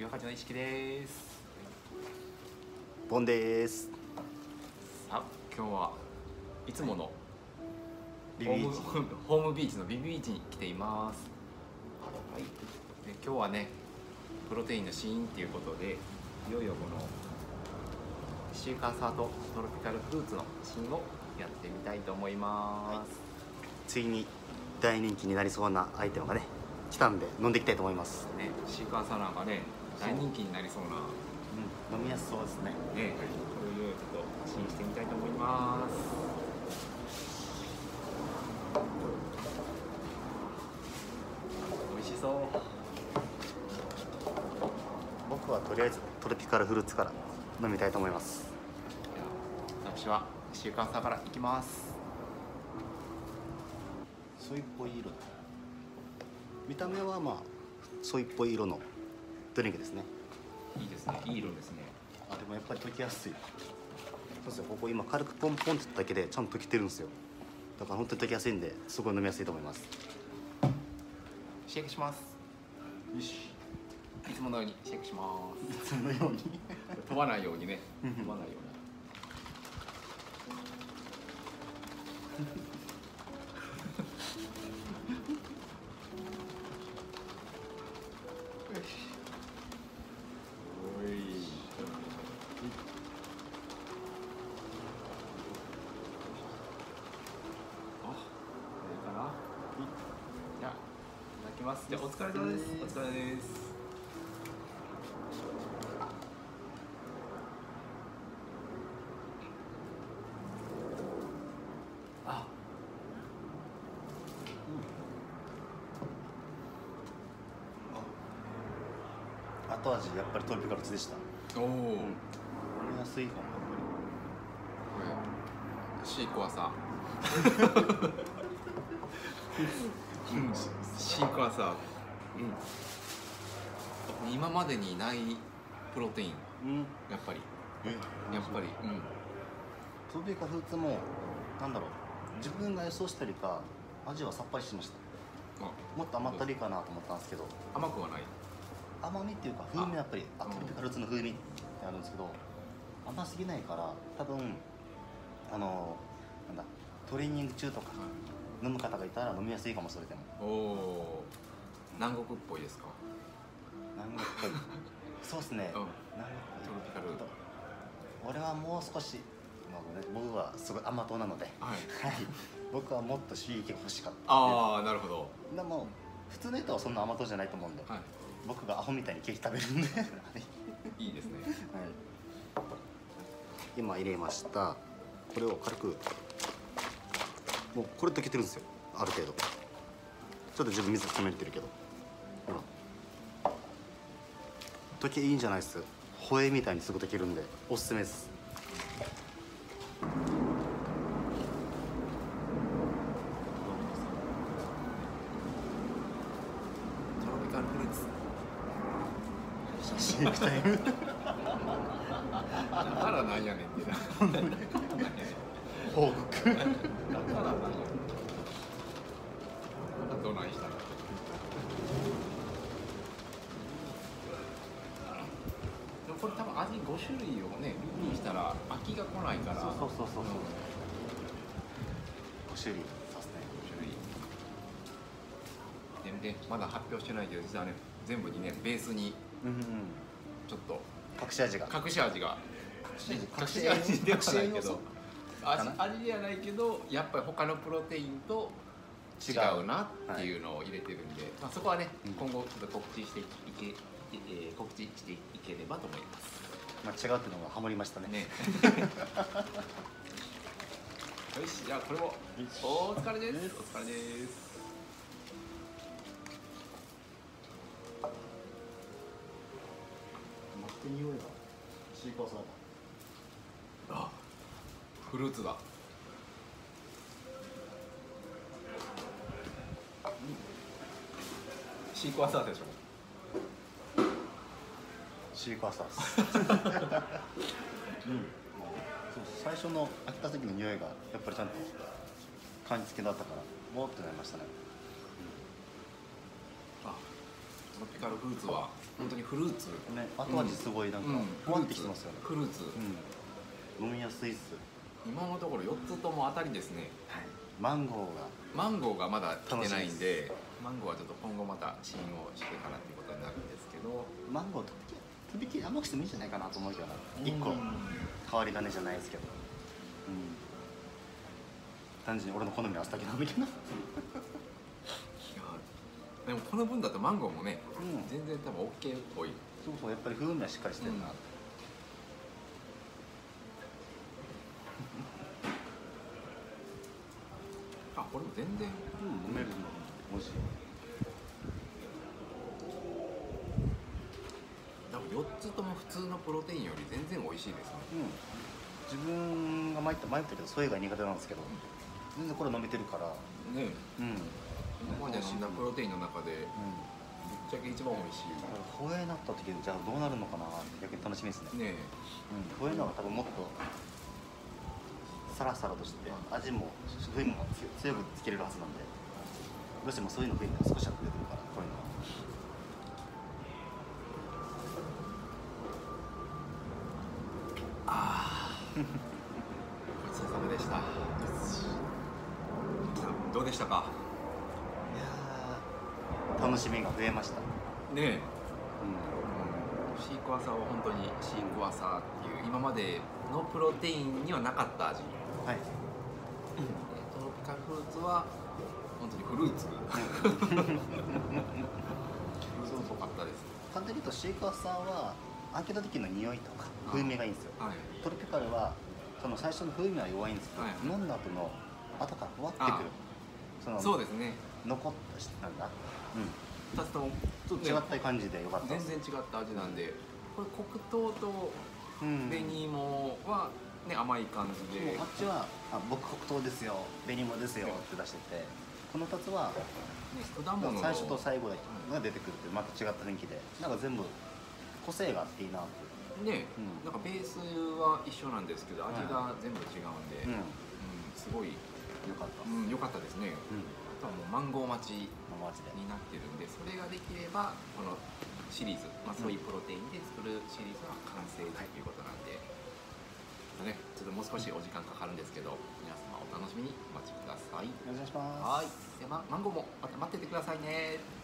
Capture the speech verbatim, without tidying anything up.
岩八の意識です。 ボンです。 さあ、今日はいつものビビーチホームホームビーチのビビーチに来ています。はい。で今日はね、プロテインのシーンっていうことで、いよいよこのシーカーサーとトロピカルフルーツのシーンをやってみたいと思います。はい、 ついに大人気になりそうなアイテムがね来たんで飲んでいきたいと思います。 ね、シーカーサーなんかね大人気になりそうな。 うん、飲みやすそうですね。 ね、これをちょっと試飲してみたいと思います。美味しそう。 僕はとりあえずトロピカルフルーツから飲みたいと思います。 私はシーカーサーからいきます。 ソイっぽい色。見た目はまあソイっぽい色のドリンクですね。 いいですね。いい色ですね。 あ、でもやっぱり溶けやすい。そうですよ。ここ今軽くポンポンって言っただけでちゃんと溶けてるんですよ。だから本当に溶けやすいんですごい飲みやすいと思います。 シェイクします。よし。いつものようにシェイクします。 いつものように飛ばないようにね。飛ばないように。じゃあお疲れ様です。お疲れです。あ、 うん、後味やっぱりトロピカルでした。 おお、うん、 飲みやすいかも。 これシークワーサーうん、シークワーサー、うん、今までにないプロテイン、うん、やっぱりやっぱり、うん、 トロピカルフルーツもなんだろう、自分が予想したりか味はさっぱりしました。もっと甘ったりかなと思ったんですけど、 甘くはない。 甘みっていうか風味はやっぱりあ、トロピカルフルーツの風味ってあるんですけど、甘すぎないから多分あのなんだトレーニング中とか飲む方がいたら飲みやすいかも。それでもおお、南国っぽいですか？ 南国っぽいそうですね、うん、南国トロピカル。 俺はもう少し、僕はすごい甘党なので、はい、はい、僕はもっと刺激が欲しかった。 ああ、なるほど。 でも普通の人はそんな甘党じゃないと思うんで、はい、僕がアホみたいにケーキ食べるんでいいですね。 はい、今入れました。これを軽く、もうこれ溶けてるんですよ、ある程度。ちょっと自分水詰めてるけど、ほら溶けいいんじゃないっす。ホエみたいにすぐ溶けるんでおすすめです。 トロピカルフルーツ写真タイムだからなんやねんってな報告だからなんやねん。どないしたの？でもこれ多分味ご種類をねルーにしたら飽きが来ないから。 そうそうそうそう、うん、ご種類そうですね。 ご種類でね、まだ発表してないけど実はね全部にねベースにちょっと隠し味が隠し味が隠し味ではないけど味味ではないけどやっぱり他のプロテインと違うなっていうのを入れてるんで、はい、まあそこはね、うん、今後ちょっと告知していけ、えー、告知していければと思います。 まあ違うっていうのがハマりましたね。ねよし、じゃあこれもお疲れです。お疲れです。 待って匂いがシーカーサーだ。 あ、フルーツだ。シークワーサーでしょ。 シークワーサーですうん、そう最初の開けた時の匂いがやっぱりちゃんと感じ付けだったからもーってなりましたね。 うん、あ、 トロピカルフルーツは本当にフルーツ、 ね、後味すごいなんかふわってきてますよね。 フルーツ、 うん、飲みやすいっす。 今のところよっつとも当たりですね。 はい、マンゴーがマンゴーがまだ来てないんで、マンゴーはちょっと今後また試飲をしてからっていうことになるんですけど、 マンゴーととびきり甘くしてもいいんじゃないかなと思うけどな。いっこ変わり種じゃないですけど、うん、単純に俺の好みはあったけどみたいな。 でもこの分だとマンゴーもね、 うん、 全然多分 OK っぽい。 そうそう、やっぱり風味はしっかりしてるな、うん、 あ、これも全然、 うん、飲めるの美味しい。 多分よっつとも普通のプロテインより全然美味しいですね。 うん、自分が迷った迷ったけどソイが苦手なんですけど、全然これ飲めてるからね。 うん、 今まで飲んだプロテインの中で、うん、ぶっちゃけ一番美味しい。 ホエーになった時にじゃあどうなるのかな、逆に楽しみですね。ねえ、うん、ホエーの方が多分もっとサラサラとして味も風味も強くつけれるはずなんで、どうしてもそういうの風味が少しは出てくるから、こういうのは。 ああごちそうさまでした。どうでしたか？ いや楽しみが増えましたねえ、 うん、シークワーサーは本当にシークワーサーっていう今までのプロテインにはなかった味。はい、うん、トロピカルフルーツは本当にフルーツフルーツっぽかったです。 簡単に言うとシークワーサーは開けた時の匂いとか風味がいいんですよ。はい、トロピカルはその最初の風味は弱いんですけど、はい、飲んだ後の後からふわってくる、そのそうですね、 残ったしなんだ、うん、 ふたつともちょっと違った感じでよかったです。 全然違った味なんで、これ黒糖と紅芋は、ね、甘い感じで、 あっちはあ僕黒糖ですよ紅芋ですよって出してて、このふたつは、ね、果物の最初と最後が出てくるってまた違った雰囲気で、なんか全部個性があっていいなってね、うん、なんかベースは一緒なんですけど味が全部違うんで、うんうん、すごい良かった、うん、良かったですね。うん、あとはもうマンゴー待ちになってるんで、それができればこのシリーズ、まあ、そういうプロテインで作るシリーズは完成ということなんで、はい、ね、ちょっともう少しお時間かかるんですけど、皆様お楽しみにお待ちください。 お願いします。 はい、で、ま、マンゴーもまた待っててくださいね。